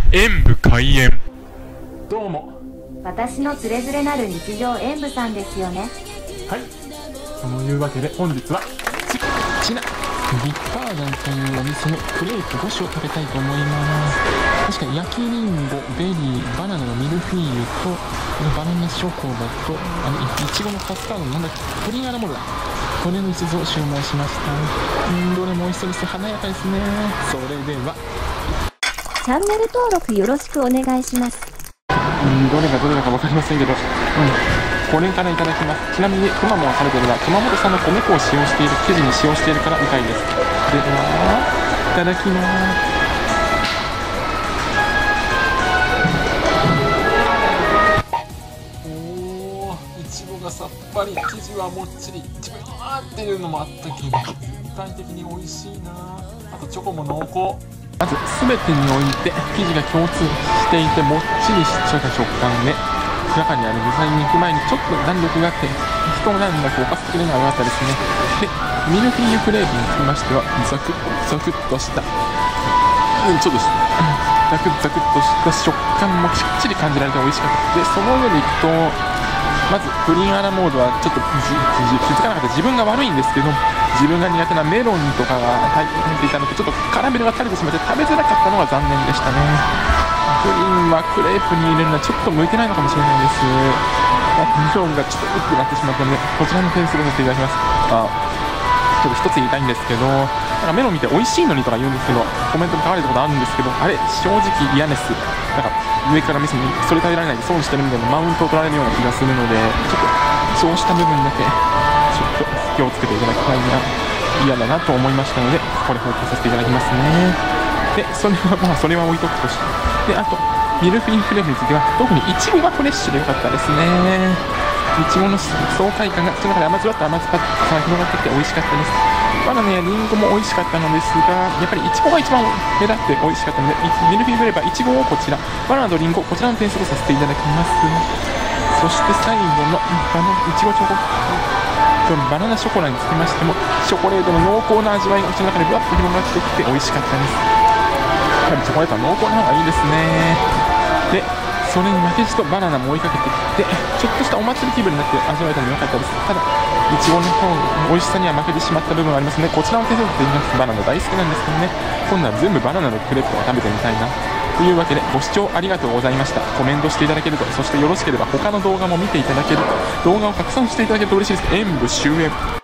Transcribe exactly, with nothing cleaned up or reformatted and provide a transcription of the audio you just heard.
演武開演。どうも。 私のつれづれなる日常演武さんですよね。 はい。そのいうわけで本日はちらビッカーダンというお店のクレープご種を食べたいと思います。確かに焼きリンゴ、ベリー、バナナのミルフィーユとバナナショコラとあのいちごのカスタードのなんだっけプリンアラモルだ、これの一つを注文しました。うん、どれも美味しそうです。華やかですね。それではチャンネル登録よろしくお願いします。 うん、どれがどれだか分かりませんけど、うん、これからいただきます。ちなみにくまモンを食べているのは熊本産の米粉を使用している生地に使用しているからみたいです。ではいただきます。おー、いちごがさっぱり、生地はもっちり、ちぶわーっていうのもあったけど全体的に美味しいな。あとチョコも濃厚。まず全てにおいて生地が共通していてもっちりした食感で、中にある具材に行く前にちょっと弾力があって一段落おかすきれのが良かったですね。でミルフィーユクレープにつきましてはザクッザクッとしたうんちょっとザクッザクッとした食感もしっちり感じられて美味しかったで、その上でいくとまずプリンアラモードはちょっと気づかなかった自分が悪いんですけど、自分が苦手なメロンとかが入っていたのでちょっとカラメルが垂れてしまって食べづらかったのが残念でしたね。プリンはクレープに入れるのはちょっと向いてないのかもしれないです。メロンがちょっとうってなってしまったのでこちらの点数をさせていただきます。あちょっと一つ言いたいんですけど、なんかメロン見て美味しいのにとか言うんですけど、コメントに書かれたことあるんですけど、あれ正直嫌です。なんか上から見せにそれ食べられないで損してるみたいなマウントを取られるような気がするので、ちょっとそうした部分だけちょっと気をつけていただきたいな、嫌だなと思いましたのでこれ報告させていただきますね。でそれはまあそれは置いとくとして、であとミルフィーユクレープについては特にイチゴがフレッシュで良かったですね。いちごの爽快感が口の中で甘じわっと甘酸っぱさが広がってきて美味しかったです。バナナやリンゴも美味しかったのですが、やっぱりイチゴが一番目立って美味しかったのでミルフィーユクレープはイチゴをこちら、バナナとリンゴこちらの点数をさせていただきます。そして最後のバナイチゴチョコバナナショコラにつきましてもチョコレートの濃厚な味わいが口の中でぶわっと広がってきて美味しかったです。やはりチョコレートは濃厚な方がいいですね。でそれに負けじとバナナも追いかけてきてちょっとしたお祭り気分になって味わえたのも良かったです。ただいちごの方の美味しさには負けてしまった部分がありますのでこちらの点数をつけています。バナナ大好きなんですけどね、今度は全部バナナのクレープを食べてみたいなというわけでご視聴ありがとうございました。コメントしていただけると、そしてよろしければ他の動画も見ていただけると、動画を拡散していただけると嬉しいです。演武終演。